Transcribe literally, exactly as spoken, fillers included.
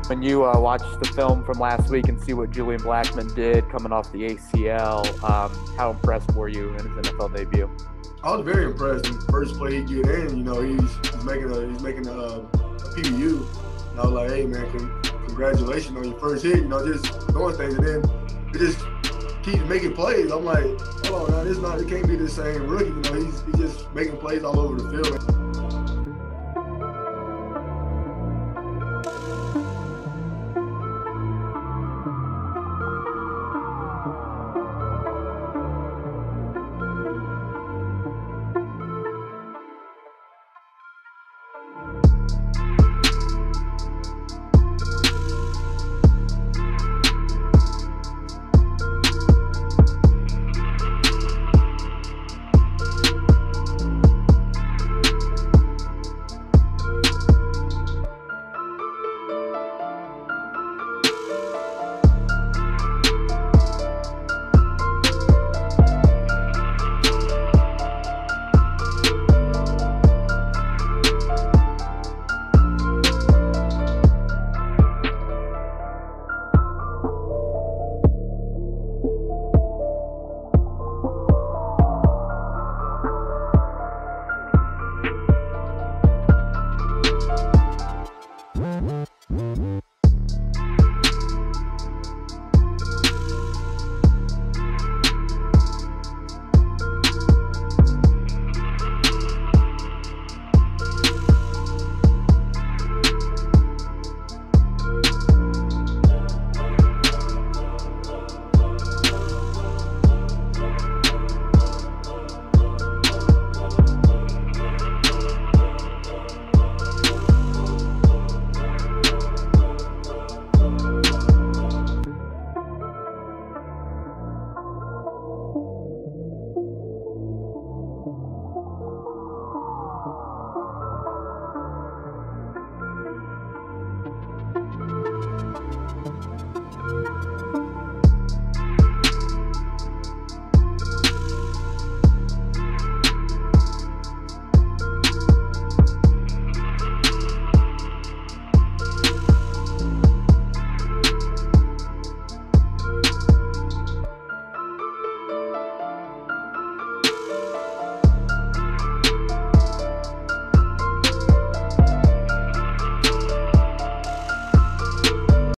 When you uh, watch the film from last week and see what Julian Blackmon did coming off the A C L, um, how impressed were you in his N F L debut? I was very impressed. The first play he get in, you know, he's, he's making a he's making a, a P B U. And I was like, hey man, con- congratulations on your first hit. You know, just doing things, and then it just keeps making plays. I'm like, hold on, now this not it can't be the same rookie. You know, he's he's just making plays all over the field.